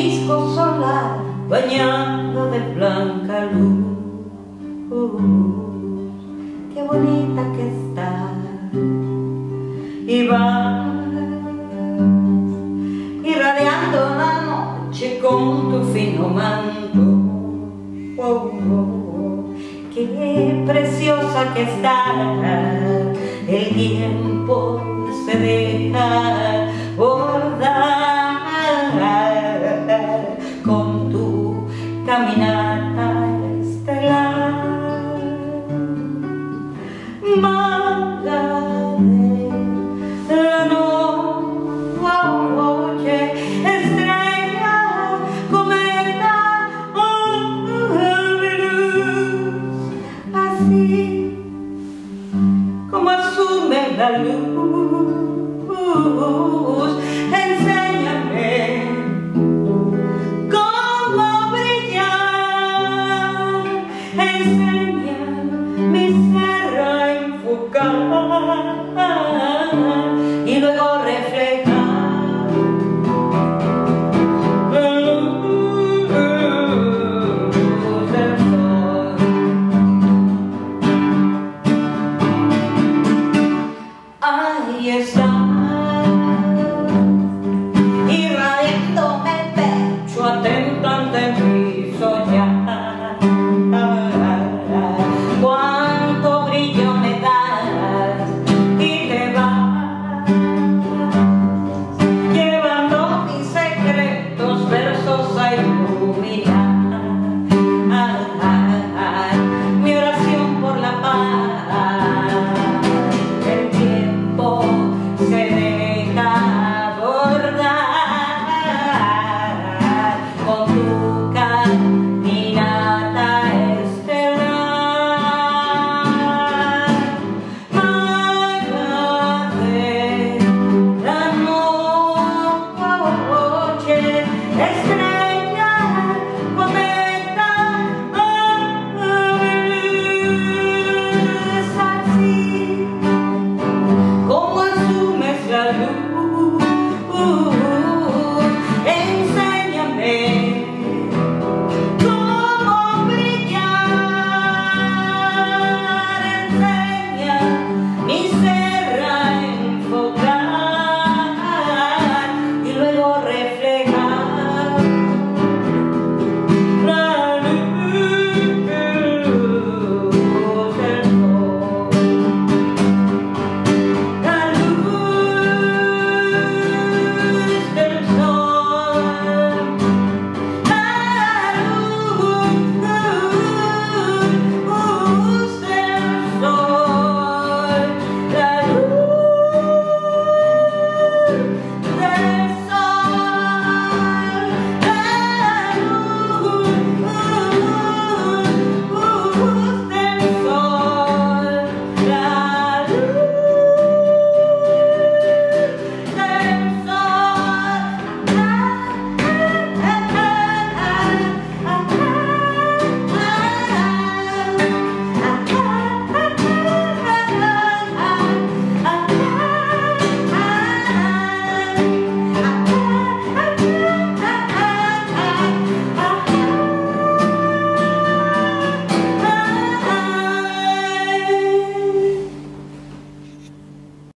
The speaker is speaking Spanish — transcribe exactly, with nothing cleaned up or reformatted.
disco solar bañado de blanca luz. Qué bonita que estás, y vas irradiando la noche con tu fino manto. Oh, oh, oh. Qué preciosa que estás, el tiempo se deja bordar con tu caminata estelar. Maga de la noche, estrella, cometa, oh, luz, así como asume la luz, enséñame cómo brillar, enseña mi ser a enfocar.